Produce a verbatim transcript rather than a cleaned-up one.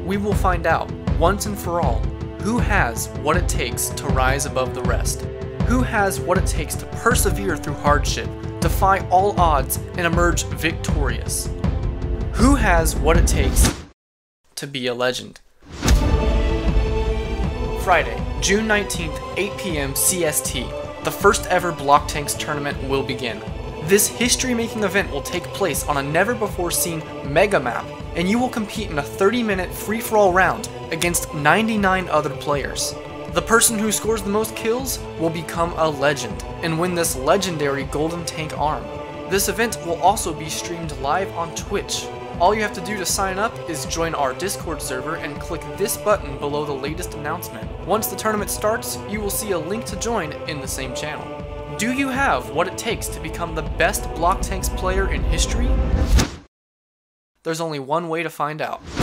we will find out, once and for all, who has what it takes to rise above the rest. Who has what it takes to persevere through hardship, defy all odds, and emerge victorious. Who has what it takes to be a legend. Friday, June nineteenth, eight p m C S T, the first ever Block Tanks tournament will begin. This history-making event will take place on a never-before-seen mega map, and you will compete in a thirty minute free-for-all round against ninety-nine other players. The person who scores the most kills will become a legend and win this legendary Golden Tank arm. This event will also be streamed live on Twitch. All you have to do to sign up is join our Discord server and click this button below the latest announcement. Once the tournament starts, you will see a link to join in the same channel. Do you have what it takes to become the best Block Tanks player in history? There's only one way to find out.